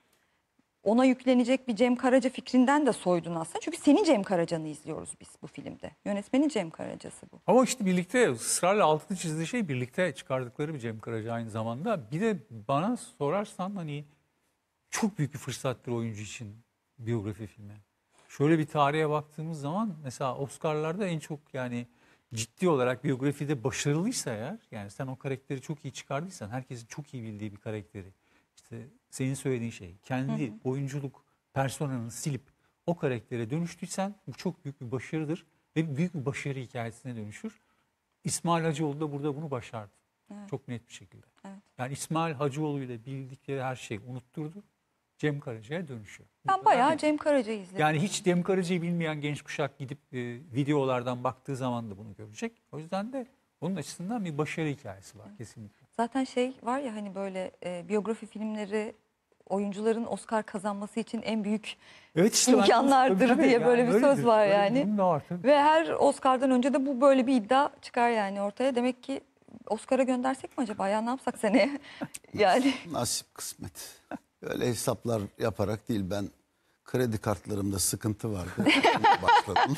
Ona yüklenecek bir Cem Karaca fikrinden de soydun aslında. Çünkü senin Cem Karaca'nı izliyoruz biz bu filmde. Yönetmenin Cem Karaca'sı bu. Ama işte birlikte ısrarla altını çizdiği şey birlikte çıkardıkları bir Cem Karaca aynı zamanda. Bir de bana sorarsan hani çok büyük bir fırsattır oyuncu için biyografi filmi. Şöyle bir tarihe baktığımız zaman mesela Oscar'larda en çok yani ciddi olarak biyografide başarılıysa eğer, yani sen o karakteri çok iyi çıkardıysan, herkesin çok iyi bildiği bir karakteri, işte senin söylediğin şey, kendi hı hı. oyunculuk personanını silip o karaktere dönüştüysen bu çok büyük bir başarıdır ve büyük bir başarı hikayesine dönüşür. İsmail Hacıoğlu da burada bunu başardı. Evet. Çok net bir şekilde. Evet. Yani İsmail Hacıoğlu ile bildikleri her şeyi unutturdu. Cem Karaca'ya dönüşüyor. Ben bayağı Cem Karaca'yı izledim. Yani hiç Cem Karaca'yı bilmeyen genç kuşak gidip e, videolardan baktığı zaman da bunu görecek. O yüzden de onun açısından bir başarı hikayesi var evet. kesinlikle. Zaten şey var ya hani böyle e, biyografi filmleri oyuncuların Oscar kazanması için en büyük evet işte imkanlardır tabii, diye yani böyle bir öyledir. Söz var öyle yani. Var, ve her Oscar'dan önce de bu böyle bir iddia çıkar yani ortaya. Demek ki Oscar'a göndersek mi acaba ya, ne yapsak seneye? Yani nasip kısmet. Öyle hesaplar yaparak değil, ben kredi kartlarımda sıkıntı vardı. Başladım.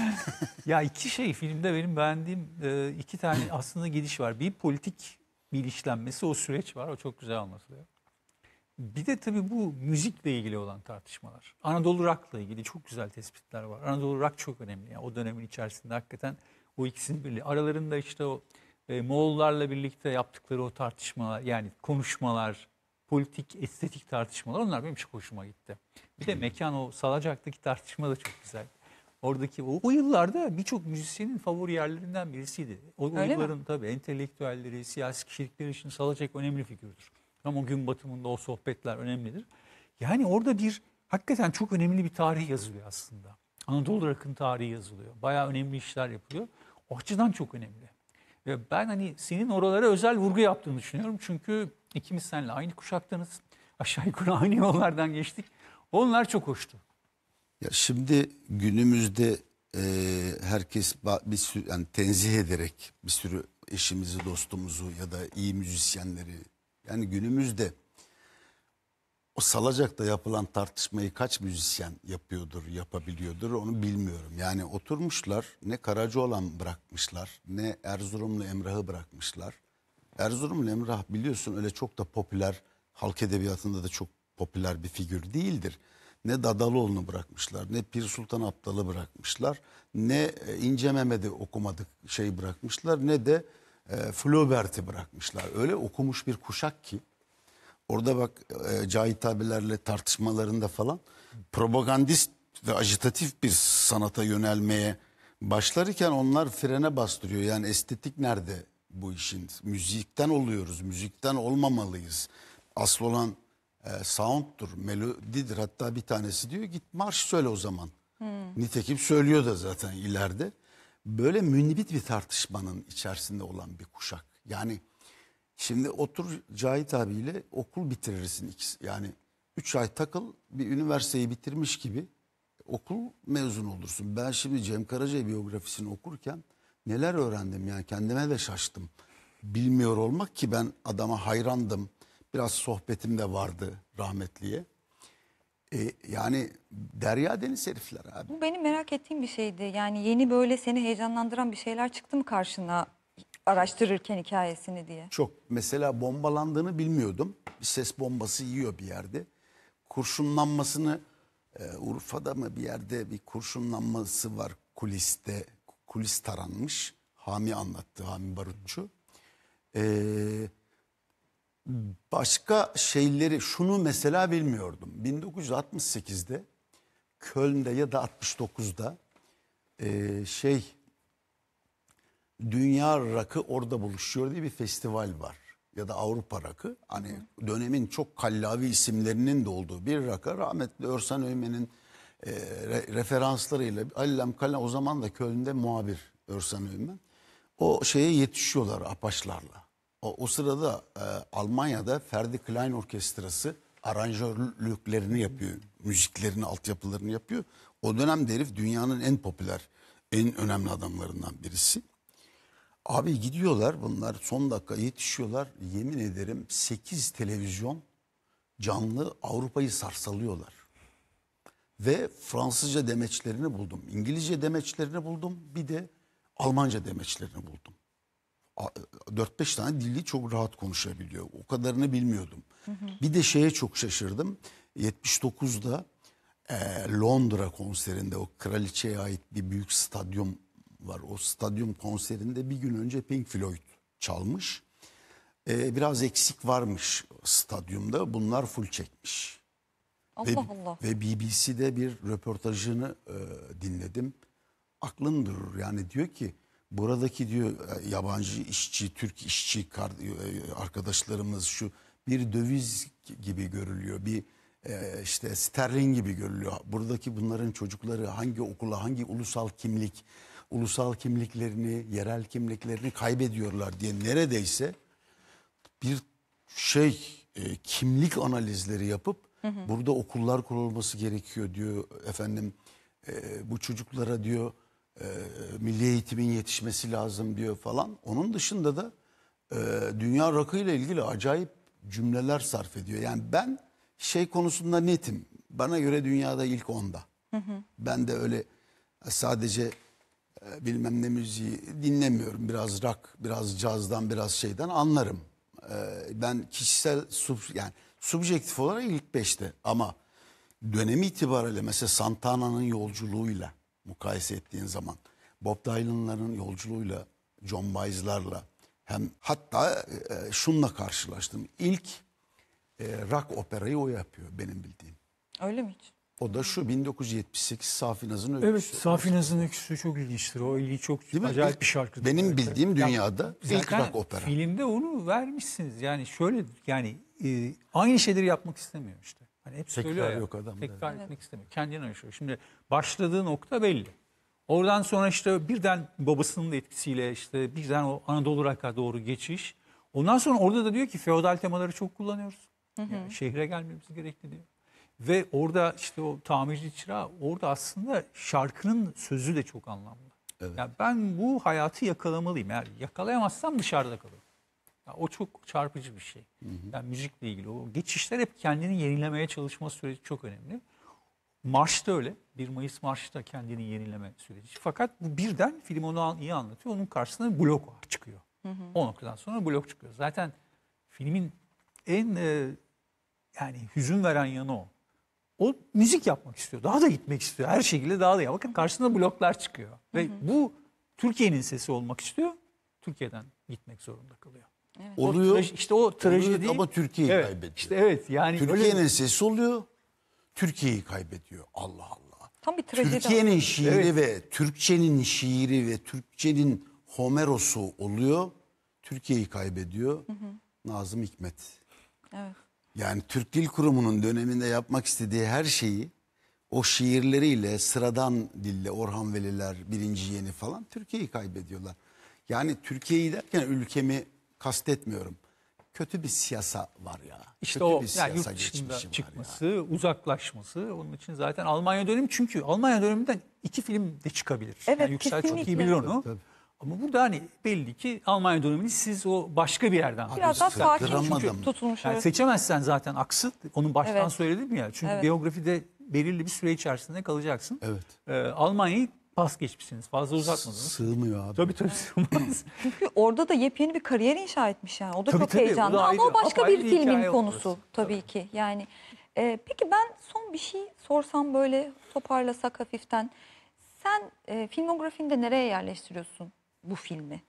Ya iki şey filmde benim beğendiğim iki tane aslında gidiş var. Bir politik bir işlenmesi, o süreç var. O çok güzel anlatılıyor. Bir de tabii bu müzikle ilgili olan tartışmalar. Anadolu Rock'la ilgili çok güzel tespitler var. Anadolu Rock çok önemli. Yani o dönemin içerisinde hakikaten o ikisinin birliği. Aralarında işte o e, Moğollarla birlikte yaptıkları o tartışmalar, yani konuşmalar, politik, estetik tartışmalar, onlar benim çok hoşuma gitti. Bir de mekan, o Salacak'taki tartışma da çok güzel. Oradaki o, o yıllarda birçok müzisyenin favori yerlerinden birisiydi. O, o yılların mi? Tabii entelektüelleri, siyasi kişilikleri için Salacak önemli figürdür. Ama gün batımında o sohbetler önemlidir. Yani orada bir hakikaten çok önemli bir tarih yazılıyor aslında. Anadolu Rock'ın tarihi yazılıyor. Bayağı önemli işler yapılıyor. O açıdan çok önemli. Ve ben hani senin oralara özel vurgu yaptığını düşünüyorum. Çünkü ikimiz seninle aynı kuşaktanız. Aşağı yukarı aynı yollardan geçtik. Onlar çok hoştu. Ya şimdi günümüzde e, herkes bir sürü, yani tenzih ederek bir sürü eşimizi, dostumuzu ya da iyi müzisyenleri, yani günümüzde o Salacak'ta yapılan tartışmayı kaç müzisyen yapıyordur, yapabiliyordur onu bilmiyorum. Yani oturmuşlar, ne Karacaoğlan bırakmışlar, ne Erzurumlu Emrah'ı bırakmışlar. Erzurumlu Emrah biliyorsun öyle çok da popüler, halk edebiyatında da çok popüler bir figür değildir. ne Dadaloğlu'nu bırakmışlar, ne Pir Sultan Abdal'ı bırakmışlar, ne İnce Mehmet'i okumadık şey bırakmışlar, ne de e, Flaubert'i bırakmışlar. Öyle okumuş bir kuşak ki orada bak e, Cahit abilerle tartışmalarında falan propagandist ve ajitatif bir sanata yönelmeye başlarken onlar frene bastırıyor. Yani estetik nerede bu işin? Müzikten oluyoruz, müzikten olmamalıyız. Asıl olan e, sound'dur, melodidir. Hatta bir tanesi diyor git marş söyle o zaman. Hmm. Nitekim söylüyor da zaten ileride. Böyle münbit bir tartışmanın içerisinde olan bir kuşak. Yani şimdi otur Cahit abiyle okul bitirirsin. İkisi. Yani üç ay takıl bir üniversiteyi bitirmiş gibi okul mezun olursun. Ben şimdi Cem Karaca biyografisini okurken neler öğrendim yani kendime de şaştım. Bilmiyor olmak ki ben adama hayrandım. Biraz sohbetim de vardı rahmetliye. Ee, yani derya deniz herifler abi. Bu benim merak ettiğim bir şeydi. Yani yeni böyle seni heyecanlandıran bir şeyler çıktı mı karşına araştırırken hikayesini diye? Çok. Mesela bombalandığını bilmiyordum. Bir ses bombası yiyor bir yerde. Kurşunlanmasını e, Urfa'da mı bir yerde bir kurşunlanması var kuliste. Kulis taranmış. Hami anlattı, Hami Barutçu. Eee Başka şeyleri şunu mesela bilmiyordum. bin dokuz yüz altmış sekizde Köln'de ya da altmış dokuzda e, şey Dünya Rakı orada buluşuyor diye bir festival var. Ya da Avrupa Rakı. Hani dönemin çok kallavi isimlerinin de olduğu bir rakı. Rahmetli Örsan Öymen'in e, re, referanslarıyla Allem Kalla o zaman da Köln'de muhabir Örsan Öymen. O şeye yetişiyorlar Apaçlarla. O, o sırada e, Almanya'da Ferdi Klein Orkestrası aranjörlüklerini yapıyor. Müziklerini, altyapılarını yapıyor. O dönemde herif dünyanın en popüler, en önemli adamlarından birisi. Abi gidiyorlar bunlar son dakika yetişiyorlar. Yemin ederim sekiz televizyon canlı Avrupa'yı sarsalıyorlar. Ve Fransızca demeçlerini buldum. İngilizce demeçlerini buldum. Bir de Almanca demeçlerini buldum. dört beş tane dili çok rahat konuşabiliyor. O kadarını bilmiyordum. Hı hı. Bir de şeye çok şaşırdım. yetmiş dokuzda e, Londra konserinde o kraliçeye ait bir büyük stadyum var. O stadyum konserinde bir gün önce Pink Floyd çalmış. E, biraz eksik varmış stadyumda. Bunlar full çekmiş. Allah ve, Allah. Ve B B C'de bir röportajını e, dinledim. Aklın durur. Yani diyor ki buradaki diyor yabancı işçi, Türk işçi arkadaşlarımız şu bir döviz gibi görülüyor. Bir e, işte sterlin gibi görülüyor. Buradaki bunların çocukları hangi okula, hangi ulusal kimlik, ulusal kimliklerini, yerel kimliklerini kaybediyorlar diye neredeyse bir şey e, kimlik analizleri yapıp hı hı. burada okullar kurulması gerekiyor diyor efendim. E, bu çocuklara diyor E, milli eğitimin yetişmesi lazım diyor falan. Onun dışında da e, dünya rakı ile ilgili acayip cümleler sarf ediyor. Yani ben şey konusunda netim. Bana göre dünyada ilk onda. Hı hı. Ben de öyle sadece e, bilmem ne müziği dinlemiyorum. Biraz rock, biraz cazdan, biraz şeyden anlarım. E, ben kişisel sub, yani subjektif olarak ilk beşte ama dönemi itibariyle mesela Santana'nın yolculuğuyla mukayese ettiğin zaman Bob Dylan'ların yolculuğuyla, John Baez'larla hem hatta e, şunla karşılaştım. İlk e, rock operayı o yapıyor benim bildiğim. Öyle mi hiç? O da şu bin dokuz yüz yetmiş sekiz Safi Naz'ın öyküsü. Evet, Safi Naz'ın öyküsü çok ilginçtir. O ilgi çok acayip İlk, bir şarkıdır. benim bildiğim dünyada ya, ilk rock opera. Filmde onu vermişsiniz. Yani şöyle yani e, aynı şeyleri yapmak istemiyor işte. Hani hep söylüyor ya. Yok adam. Tekrar Evet. etmek istemiyor. Kendini yaşıyor. Şimdi başladığı nokta belli. Oradan sonra işte birden babasının da etkisiyle işte birden o Anadolu Rock'a doğru geçiş. Ondan sonra orada da diyor ki feodal temaları çok kullanıyoruz. Hı hı. Yani şehre gelmemiz gerekli diyor. Ve orada işte o tamirci çırağı orada aslında şarkının sözü de çok anlamlı. Evet. Yani ben bu hayatı yakalamalıyım. Eğer yakalayamazsam dışarıda kalırım. Yani o çok çarpıcı bir şey. Hı hı. Yani müzikle ilgili o geçişler hep kendini yenilemeye çalışma süreci çok önemli. Marş da öyle. bir Mayıs Marşı da kendini yenileme süreci. Fakat bu birden film onu iyi anlatıyor. Onun karşısında bir blok çıkıyor. Hı hı. O noktadan sonra blok çıkıyor. Zaten filmin en e, yani hüzün veren yanı o. O müzik yapmak istiyor. Daha da gitmek istiyor. Her şekilde daha da ya. Bakın karşısında bloklar çıkıyor. Ve hı hı. bu Türkiye'nin sesi olmak istiyor. Türkiye'den gitmek zorunda kalıyor. Evet. Oluyor. O, işte o trajedi. Ama Türkiye'yi evet, kaybediyor. İşte evet yani. Türkiye'nin öyle... sesi oluyor. Türkiye'yi kaybediyor. Allah Allah. Tam bir trajedi. Türkiye'nin şiiri evet. ve Türkçenin şiiri ve Türkçenin Homeros'u oluyor. Türkiye'yi kaybediyor. Hı hı. Nazım Hikmet. Evet. Yani Türk Dil Kurumu'nun döneminde yapmak istediği her şeyi o şiirleriyle, sıradan dille, Orhan Veliler, Birinci Yeni falan Türkiye'yi kaybediyorlar. Yani Türkiye'yi derken ülkemi kastetmiyorum. Kötü bir siyasa var ya. İşte Kötü o bir yani yurt dışında çıkması, ya. uzaklaşması onun için zaten Almanya dönemi, çünkü Almanya döneminden iki film de çıkabilir. Evet, yani Yüksel çok iyi bilir onu. Tabii, tabii. Ama burada hani belli ki Almanya dönemini siz o başka bir yerden. Biraz daha sakin tutulmuş. Yani seçemezsen zaten aksı, onun baştan evet. söyledim ya. Çünkü evet. biyografide belirli bir süre içerisinde kalacaksın. Evet. Ee, Almanya'yı pas geçmişsiniz. Fazla uzatmadınız. Sığmıyor abi. Tabii tabii sığmaz. Çünkü orada da yepyeni bir kariyer inşa etmiş yani. O da tabii, çok tabii, heyecanlı o ama ayrı, o başka bir filmin konusu orası. tabii ki. Yani e, peki ben son bir şey sorsam, böyle toparlasak hafiften. Sen e, filmografinde nereye yerleştiriyorsun bu filmi?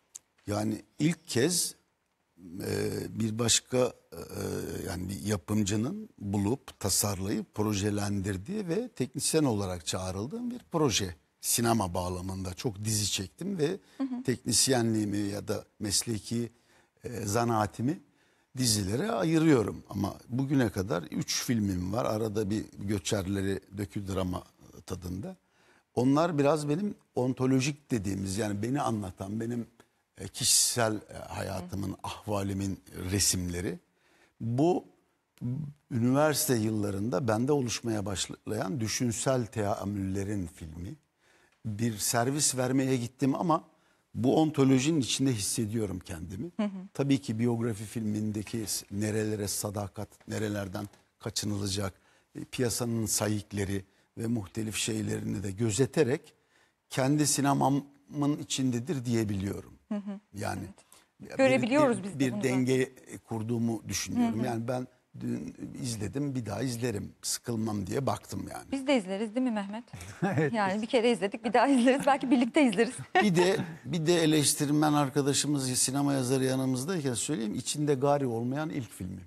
Yani ilk kez e, bir başka e, yani bir yapımcının bulup tasarlayıp projelendirdiği ve teknisyen olarak çağrıldığım bir proje. Sinema bağlamında çok dizi çektim ve hı hı. teknisyenliğimi ya da mesleki e, zanaatimi dizilere ayırıyorum. Ama bugüne kadar üç filmim var. Arada bir Göçerleri Dökü drama tadında. Onlar biraz benim ontolojik dediğimiz, yani beni anlatan, benim kişisel hayatımın, hı. ahvalimin resimleri. Bu üniversite yıllarında bende oluşmaya başlayan düşünsel teamüllerin filmi. Bir servis vermeye gittim ama bu ontolojinin içinde hissediyorum kendimi. Hı hı. Tabii ki biyografi filmindeki nerelere sadakat, nerelerden kaçınılacak, piyasanın sayıkları ve muhtelif şeylerini de gözeterek kendi sinemamın içindedir diyebiliyorum. Hı hı. Yani evet. görebiliyoruz bir, biz de bir bunu denge da. kurduğumu düşünüyorum. Hı hı. Yani ben dün izledim, bir daha izlerim. Sıkılmam diye baktım yani. Biz de izleriz değil mi Mehmet? evet. Yani bir kere izledik, bir daha izleriz. Belki birlikte izleriz. bir de bir de eleştirmen arkadaşımız, sinema yazarı yanımızdayken söyleyeyim, içinde gari olmayan ilk filmim.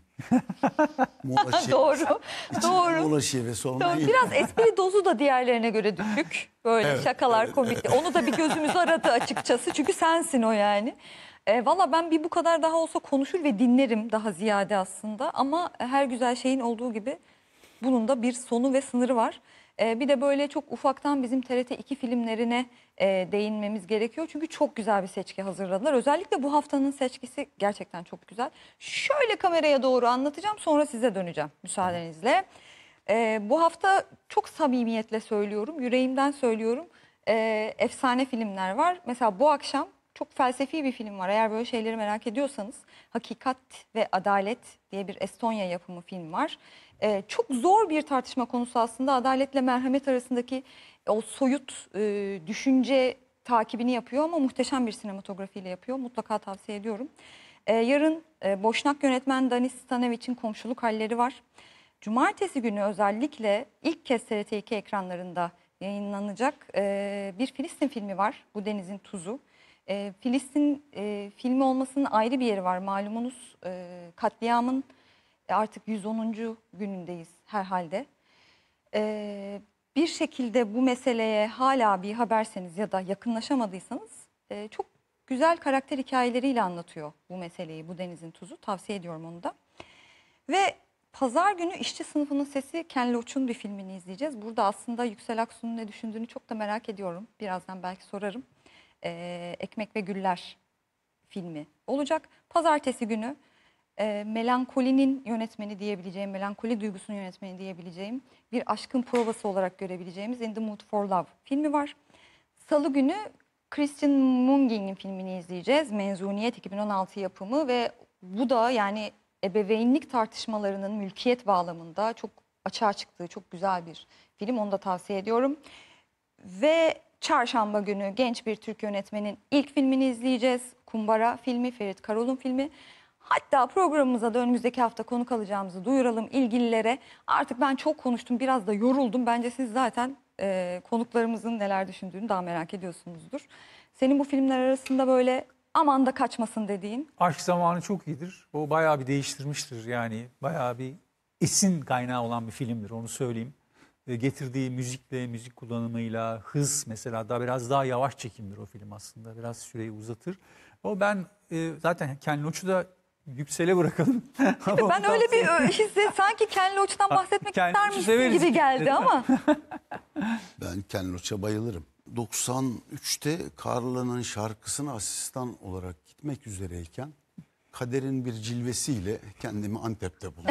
Doğru. Doğru. Mola şivesi olmayan ilk. Biraz espri dozu da diğerlerine göre düşük. Böyle evet, şakalar, evet, komik. Evet. Onu da bir gözümüz aradı açıkçası. Çünkü sensin o yani. E, Valla ben bir bu kadar daha olsa konuşur ve dinlerim daha ziyade aslında. Ama her güzel şeyin olduğu gibi bunun da bir sonu ve sınırı var. E, bir de böyle çok ufaktan bizim T R T iki filmlerine e, değinmemiz gerekiyor. Çünkü çok güzel bir seçki hazırladılar. Özellikle bu haftanın seçkisi gerçekten çok güzel. Şöyle kameraya doğru anlatacağım, sonra size döneceğim müsaadenizle. E, bu hafta çok samimiyetle söylüyorum, yüreğimden söylüyorum. E, efsane filmler var. Mesela bu akşam çok felsefi bir film var. Eğer böyle şeyleri merak ediyorsanız, Hakikat ve Adalet diye bir Estonya yapımı film var. Ee, çok zor bir tartışma konusu aslında. Adaletle merhamet arasındaki o soyut e, düşünce takibini yapıyor ama muhteşem bir sinematografiyle yapıyor. Mutlaka tavsiye ediyorum. Ee, yarın e, Boşnak yönetmen Danis Stanevic'in Komşuluk Halleri var. Cumartesi günü özellikle ilk kez T R T iki ekranlarında yayınlanacak e, bir Filistin filmi var. Bu Denizin Tuzu. E, Filistin e, filmi olmasının ayrı bir yeri var. Malumunuz e, katliamın artık yüz onuncu günündeyiz herhalde. E, bir şekilde bu meseleye hala bir haberseniz ya da yakınlaşamadıysanız e, çok güzel karakter hikayeleriyle anlatıyor bu meseleyi, bu Denizin Tuzu. Tavsiye ediyorum onu da. Ve pazar günü İşçi Sınıfının Sesi, Ken Loach'un bir filmini izleyeceğiz. Burada aslında Yüksel Aksu'nun ne düşündüğünü çok da merak ediyorum. Birazdan belki sorarım. Ee, Ekmek ve Güller filmi olacak. Pazartesi günü e, melankolinin yönetmeni diyebileceğim, melankoli duygusunun yönetmeni diyebileceğim, bir aşkın provası olarak görebileceğimiz In the Mood for Love filmi var. Salı günü Christian Mungi'nin filmini izleyeceğiz. Mezuniyet iki bin on altı yapımı ve bu da yani ebeveynlik tartışmalarının mülkiyet bağlamında çok açığa çıktığı çok güzel bir film. Onu da tavsiye ediyorum. Ve çarşamba günü genç bir Türk yönetmenin ilk filmini izleyeceğiz. Kumbara filmi, Ferit Karol'un filmi. Hatta programımıza da önümüzdeki hafta konuk alacağımızı duyuralım ilgililere. Artık ben çok konuştum, biraz da yoruldum. Bence siz zaten e, konuklarımızın neler düşündüğünü daha merak ediyorsunuzdur. Senin bu filmler arasında böyle aman da kaçmasın dediğin? Aşk Zamanı çok iyidir. O bayağı bir değiştirmiştir. Yani bayağı bir esin kaynağı olan bir filmdir, onu söyleyeyim. E, getirdiği müzikle, müzik kullanımıyla, hız mesela da biraz daha yavaş çekimdir o film aslında. Biraz süreyi uzatır. O ben e, zaten Ken Loach'u da yüksele bırakalım. Ben öyle bir hisse sanki Ken Loach'tan bahsetmek Ken ister Loach'u misin severiz gibi geldi ama. Ben Ken Loach'a bayılırım. doksan üçte Carla'nın şarkısına asistan olarak gitmek üzereyken kaderin bir cilvesiyle kendimi Antep'te buldum.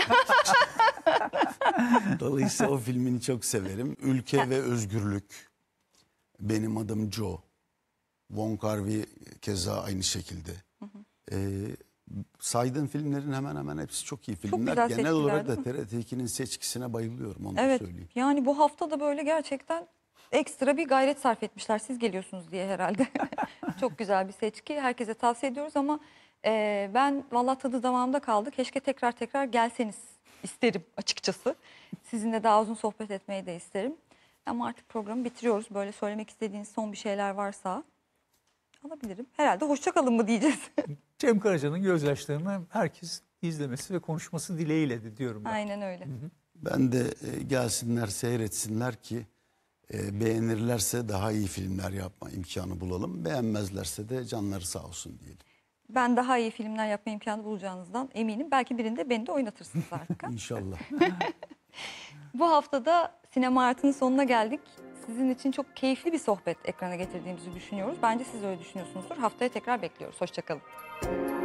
Dolayısıyla o filmini çok severim. Ülke ve Özgürlük, Benim Adım Joe, Wong Kar-wai keza aynı şekilde. Hı hı. Ee, saydığım filmlerin hemen hemen hepsi çok iyi filmler. Çok Genel olarak da T R T ikinin seçkisine bayılıyorum, onu evet, da söyleyeyim. Yani bu hafta da böyle gerçekten ekstra bir gayret sarf etmişler. Siz geliyorsunuz diye herhalde. Çok güzel bir seçki. Herkese tavsiye ediyoruz ama e, ben vallahi tadı damağımda kaldı. Keşke tekrar tekrar gelseniz isterim açıkçası. Sizinle daha uzun sohbet etmeyi de isterim. Ama artık programı bitiriyoruz. Böyle söylemek istediğiniz son bir şeyler varsa alabilirim. Herhalde hoşça kalın mı diyeceğiz. Cem Karaca'nın gözyaşlarını herkes izlemesi ve konuşması dileğiyle de diyorum ben. Aynen öyle. Hı hı. Ben de e, gelsinler, seyretsinler ki e, beğenirlerse daha iyi filmler yapma imkanı bulalım. Beğenmezlerse de canları sağ olsun diyelim. Ben daha iyi filmler yapma imkanı bulacağınızdan eminim. Belki birinde beni de oynatırsınız artık. İnşallah. Bu haftada Sinema Artı'nın sonuna geldik. Sizin için çok keyifli bir sohbet ekrana getirdiğimizi düşünüyoruz. Bence siz öyle düşünüyorsunuzdur. Haftaya tekrar bekliyoruz. Hoşça kalın.